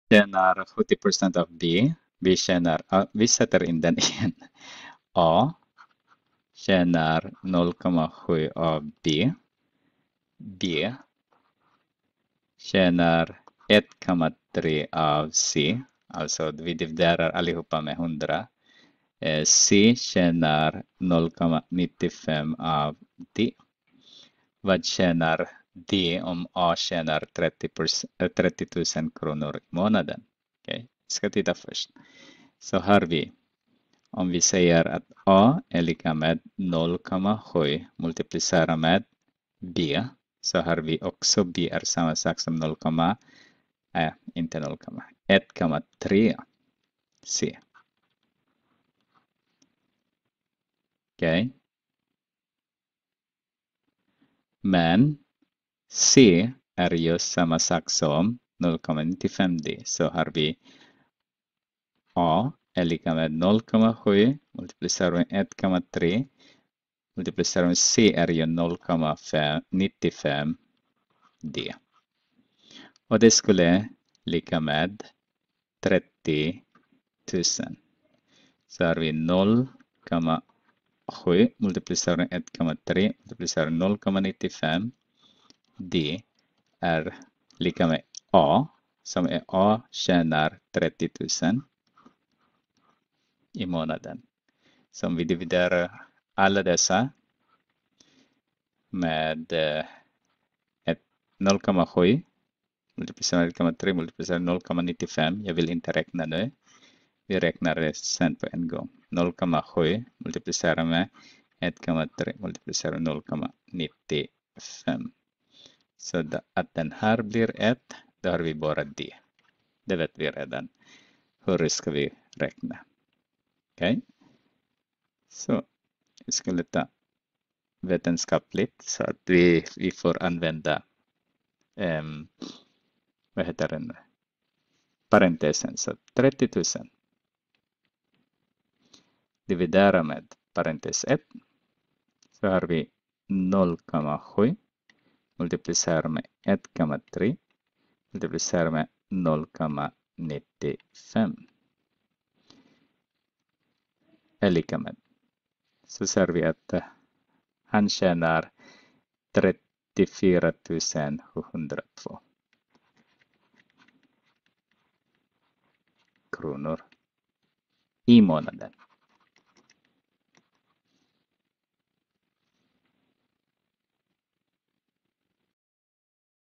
tjänar 70% av B. Vi sätter in den igen. A tjänar 0,7 av B. B tjänar 1,3 av C. Alltså vi dividerar allihopa med 100. C tjänar 0,95 av D. Vad tjänar D om A tjänar 30 000 kronor i månaden? Okay. Vi ska titta först. Så har vi, om vi säger att A är lika med 0,7 multiplicera med B, så har vi också B är samma sak som 1,3 C. Okay. Men C är just samma sak som 0,95D. Så har vi A är lika med 0,7 multiplicerar med 1,3 multiplicerar med C är ju 0,95D. Och det skulle lika med 30 000. Så har vi 0,7 multiplicerar med 1,3 multiplicerar med 0,95. D är lika med A, som är A tjänar 30 000 i månaden. Så om vi dividerar alla dessa med 0,7 multiplicerar med 1,3 multiplicerar med 0,95. Jag vill inte räkna nu. Vi räknar det sen på en gång. 0,7 multiplicerar med 1,3 multiplicerar med 0,95. Så att den här blir 1, då har vi bara D. Det vet vi redan. Hur ska vi räkna? Okej. Så vi skulle ta vetenskapligt så att vi får använda vad heter den? Parentesen. Så 30 000 dividera med parentes 1. Så har vi 0,7 multiplicera med 1,3 multiplicera med 0,95 är lika med. Så ser vi att han tjänar 34 702 kronor i månaden.